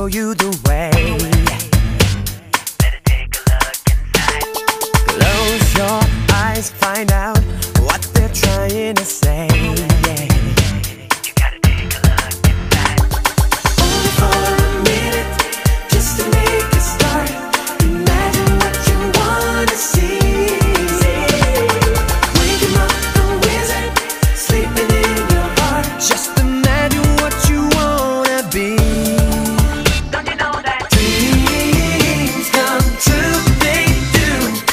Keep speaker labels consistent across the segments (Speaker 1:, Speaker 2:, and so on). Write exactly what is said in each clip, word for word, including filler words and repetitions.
Speaker 1: show you the way.
Speaker 2: Better take a look inside.
Speaker 1: Close your eyes, find out what they're trying to say. Yeah.
Speaker 2: You gotta take a look inside.
Speaker 1: Only for a minute, just to make a start. Imagine what you wanna see. Waking up the wizard, sleeping in your heart. Just imagine what you wanna be.
Speaker 2: Don't you know that
Speaker 1: Dreams come true, they do.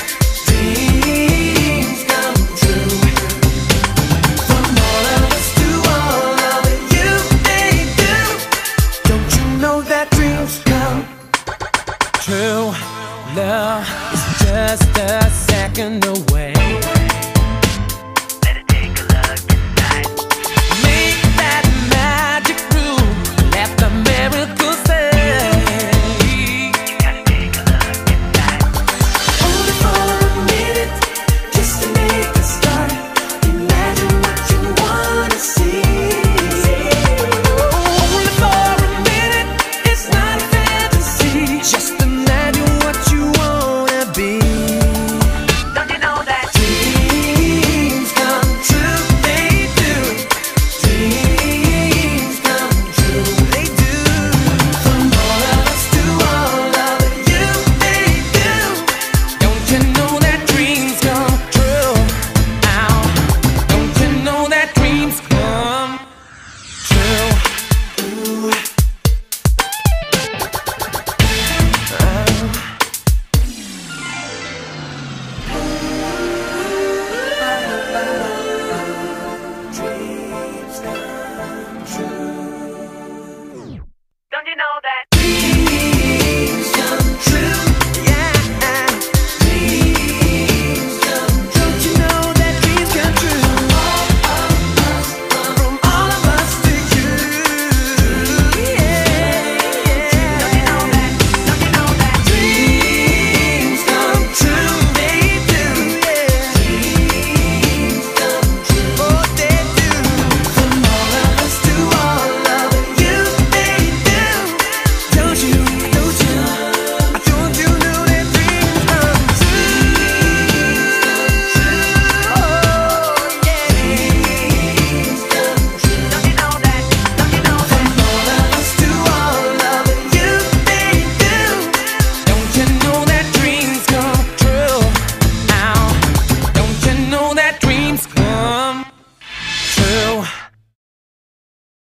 Speaker 1: Dreams come true. From all of us to all of you, they do. Don't you know that dreams come true? Love is just a second away.
Speaker 2: better take a look inside.
Speaker 1: Make that magic room, let the miracles